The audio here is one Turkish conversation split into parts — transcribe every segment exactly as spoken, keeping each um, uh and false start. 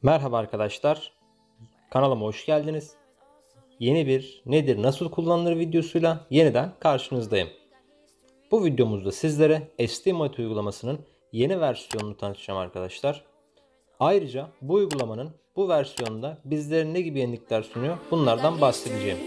Merhaba arkadaşlar, kanalıma hoş geldiniz. Yeni bir nedir nasıl kullanılır videosuyla yeniden karşınızdayım. Bu videomuzda sizlere STMite uygulamasının yeni versiyonunu tanıtacağım arkadaşlar. Ayrıca bu uygulamanın bu versiyonunda bizlere ne gibi yenilikler sunuyor bunlardan bahsedeceğim.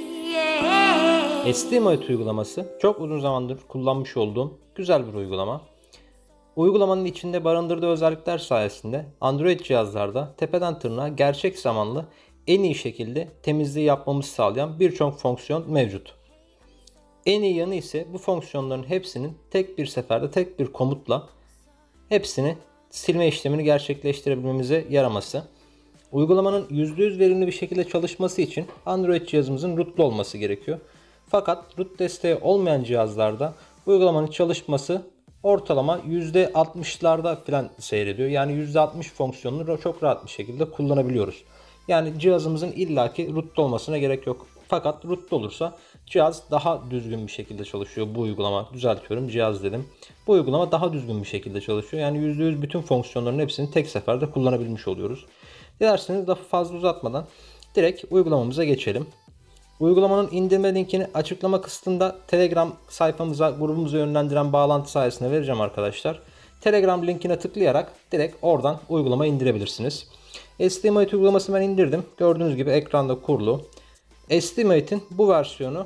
STMite uygulaması çok uzun zamandır kullanmış olduğum güzel bir uygulama. Uygulamanın içinde barındırdığı özellikler sayesinde Android cihazlarda tepeden tırnağa gerçek zamanlı en iyi şekilde temizliği yapmamızı sağlayan birçok fonksiyon mevcut. En iyi yanı ise bu fonksiyonların hepsinin tek bir seferde tek bir komutla hepsini silme işlemini gerçekleştirebilmemize yaraması. Uygulamanın yüzde yüz verimli bir şekilde çalışması için Android cihazımızın rootlu olması gerekiyor. Fakat root desteği olmayan cihazlarda uygulamanın çalışması ortalama yüzde altmışlarda falan seyrediyor. Yani yüzde altmış fonksiyonunu çok rahat bir şekilde kullanabiliyoruz. Yani cihazımızın illaki rootlu olmasına gerek yok. Fakat rootlu olursa cihaz daha düzgün bir şekilde çalışıyor. Bu uygulama, düzeltiyorum, cihaz dedim. Bu uygulama daha düzgün bir şekilde çalışıyor. Yani yüzde yüz bütün fonksiyonların hepsini tek seferde kullanabilmiş oluyoruz. Dilerseniz lafı fazla uzatmadan direkt uygulamamıza geçelim. Uygulamanın indirme linkini açıklama kısmında Telegram sayfamıza, grubumuza yönlendiren bağlantı sayesinde vereceğim arkadaşlar. Telegram linkine tıklayarak direkt oradan uygulama indirebilirsiniz. STMite uygulamasını ben indirdim. Gördüğünüz gibi ekranda kurulu. STMite'in bu versiyonu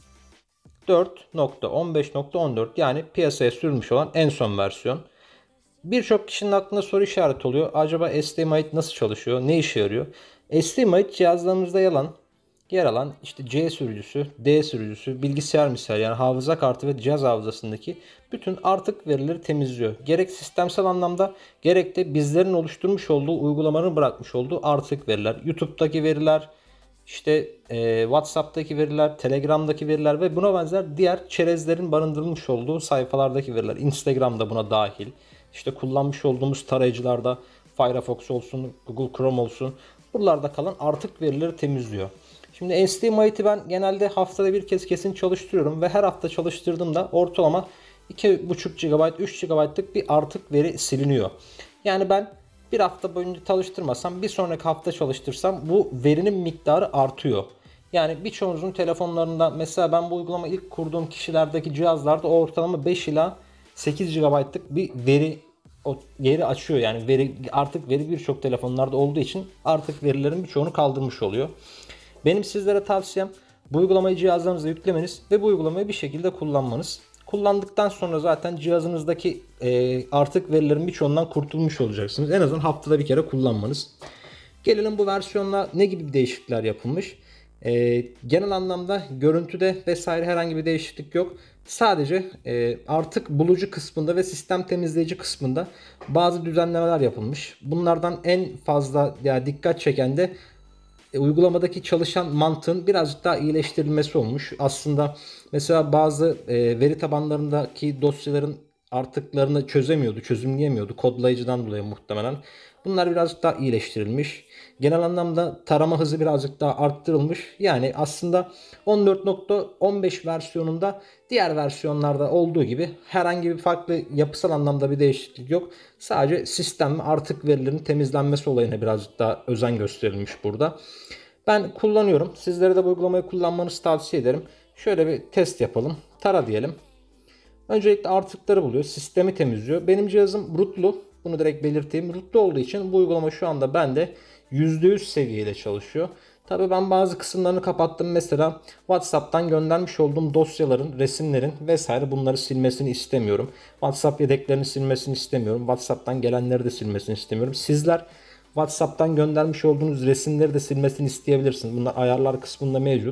dört nokta on beş nokta on dört, yani piyasaya sürülmüş olan en son versiyon. Birçok kişinin aklında soru işareti oluyor. Acaba STMite nasıl çalışıyor? Ne işe yarıyor? STMite cihazlarımızda yalan, yer alan işte C sürücüsü, D sürücüsü, bilgisayar misal yani hafıza kartı ve cihaz hafızasındaki bütün artık verileri temizliyor. Gerek sistemsel anlamda gerek de bizlerin oluşturmuş olduğu, uygulamanın bırakmış olduğu artık veriler. YouTube'daki veriler, işte e, WhatsApp'taki veriler, Telegram'daki veriler ve buna benzer diğer çerezlerin barındırılmış olduğu sayfalardaki veriler. Instagram'da buna dahil. İşte kullanmış olduğumuz tarayıcılarda Firefox olsun, Google Chrome olsun, buralarda kalan artık verileri temizliyor. Şimdi STMite'i ben genelde haftada bir kez kesin çalıştırıyorum ve her hafta çalıştırdığımda ortalama iki buçuk gigabayt, üç gigabaytlık bir artık veri siliniyor. Yani ben bir hafta boyunca çalıştırmasam, bir sonraki hafta çalıştırsam bu verinin miktarı artıyor. Yani birçoğunuzun telefonlarında, mesela ben bu uygulamayı ilk kurduğum kişilerdeki cihazlarda ortalama beş ila sekiz gigabaytlık bir veri o yeri açıyor. Yani veri, artık veri birçok telefonlarda olduğu için artık verilerin birçoğunu kaldırmış oluyor. Benim sizlere tavsiyem bu uygulamayı cihazlarınıza yüklemeniz ve bu uygulamayı bir şekilde kullanmanız. Kullandıktan sonra zaten cihazınızdaki e, artık verilerin birçoğundan kurtulmuş olacaksınız. En azından haftada bir kere kullanmanız. Gelelim bu versiyonla ne gibi değişiklikler yapılmış. E, genel anlamda görüntüde vesaire herhangi bir değişiklik yok. Sadece e, artık bulucu kısmında ve sistem temizleyici kısmında bazı düzenlemeler yapılmış. Bunlardan en fazla yani dikkat çeken de e, uygulamadaki çalışan mantığın birazcık daha iyileştirilmesi olmuş. Aslında mesela bazı e, veri tabanlarındaki dosyaların artıklarını çözemiyordu, çözümleyemiyordu kodlayıcıdan dolayı muhtemelen. Bunlar birazcık daha iyileştirilmiş. Genel anlamda tarama hızı birazcık daha arttırılmış. Yani aslında on dört nokta on beş versiyonunda diğer versiyonlarda olduğu gibi herhangi bir farklı yapısal anlamda bir değişiklik yok. Sadece sistem ve artık verilerin temizlenmesi olayına birazcık daha özen gösterilmiş burada. Ben kullanıyorum. Sizlere de bu uygulamayı kullanmanızı tavsiye ederim. Şöyle bir test yapalım. Tara diyelim. Öncelikle artıkları buluyor. Sistemi temizliyor. Benim cihazım rootlu. Bunu direkt belirteyim. Rootlu olduğu için bu uygulama şu anda bende yüzde yüz seviyede çalışıyor. Tabi ben bazı kısımlarını kapattım. Mesela WhatsApp'tan göndermiş olduğum dosyaların, resimlerin vesaire bunları silmesini istemiyorum. WhatsApp yedeklerini silmesini istemiyorum. WhatsApp'tan gelenleri de silmesini istemiyorum. Sizler WhatsApp'tan göndermiş olduğunuz resimleri de silmesini isteyebilirsiniz. Bunlar ayarlar kısmında mevcut.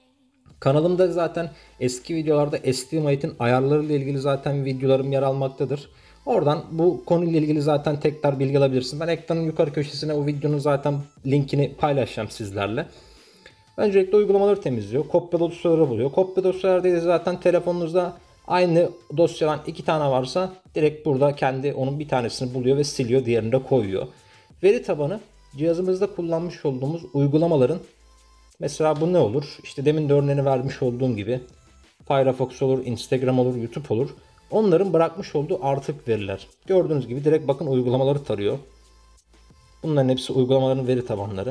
Kanalımda zaten eski videolarda STMite'in ayarlarıyla ilgili zaten videolarım yer almaktadır. Oradan bu konuyla ilgili zaten tekrar bilgi alabilirsin. Ben ekranın yukarı köşesine o videonun zaten linkini paylaşacağım sizlerle. Öncelikle uygulamaları temizliyor. Kopya dosyaları buluyor. Kopya dosyaları değil, zaten telefonunuzda aynı dosyadan iki tane varsa direkt burada kendi onun bir tanesini buluyor ve siliyor, diğerini de koyuyor. Veri tabanı cihazımızda kullanmış olduğumuz uygulamaların, mesela bu ne olur? İşte demin de örneğini vermiş olduğum gibi Firefox olur, Instagram olur, YouTube olur. Onların bırakmış olduğu artık veriler. Gördüğünüz gibi direkt bakın uygulamaları tarıyor. Bunların hepsi uygulamaların veri tabanları.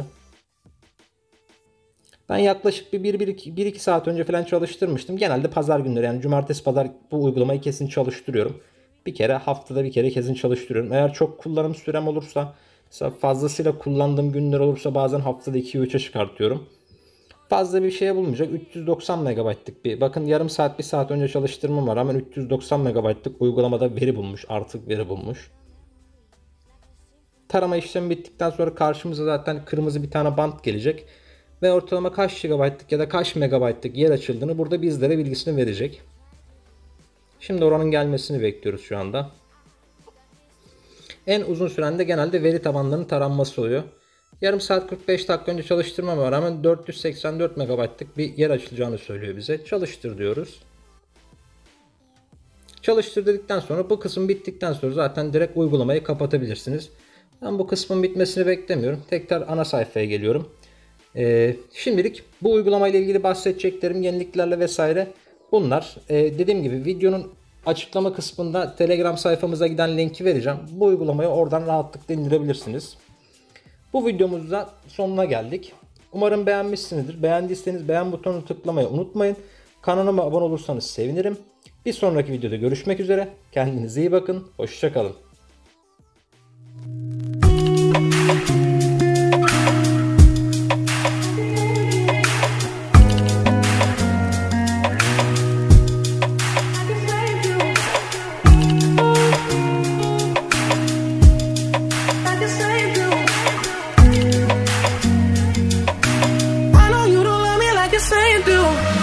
Ben yaklaşık bir bir iki saat önce falan çalıştırmıştım. Genelde pazar günleri, yani cumartesi pazar bu uygulamayı kesin çalıştırıyorum. Bir kere haftada bir kere kesin çalıştırıyorum. Eğer çok kullanım sürem olursa, mesela fazlasıyla kullandığım günler olursa bazen haftada ikiye üçe çıkartıyorum. Fazla bir şeye bulmayacak. üç yüz doksan megabaytlık bir, bakın yarım saat bir saat önce çalıştırmama rağmen üç yüz doksan megabaytlık uygulamada veri bulmuş. Artık veri bulmuş. Tarama işlemi bittikten sonra karşımıza zaten kırmızı bir tane bant gelecek. Ve ortalama kaç gigabaytlık ya da kaç megabaytlık yer açıldığını burada bizlere bilgisini verecek. Şimdi oranın gelmesini bekliyoruz şu anda. En uzun süren de genelde veri tabanlarının taranması oluyor. Yarım saat kırk beş dakika önce çalıştırmama rağmen dört yüz seksen dört megabaytlık bir yer açılacağını söylüyor bize. Çalıştır diyoruz. Çalıştır dedikten sonra, bu kısım bittikten sonra zaten direkt uygulamayı kapatabilirsiniz. Ben bu kısmın bitmesini beklemiyorum. Tekrar ana sayfaya geliyorum. Ee, şimdilik bu uygulama ile ilgili bahsedeceklerim, yeniliklerle vesaire bunlar. Ee, dediğim gibi videonun açıklama kısmında Telegram sayfamıza giden linki vereceğim. Bu uygulamayı oradan rahatlıkla indirebilirsiniz. Bu videomuzda sonuna geldik. Umarım beğenmişsinizdir. Beğendiyseniz beğen butonunu tıklamayı unutmayın. Kanalıma abone olursanız sevinirim. Bir sonraki videoda görüşmek üzere. Kendinize iyi bakın. Hoşça kalın. I know you don't love me like you say you do.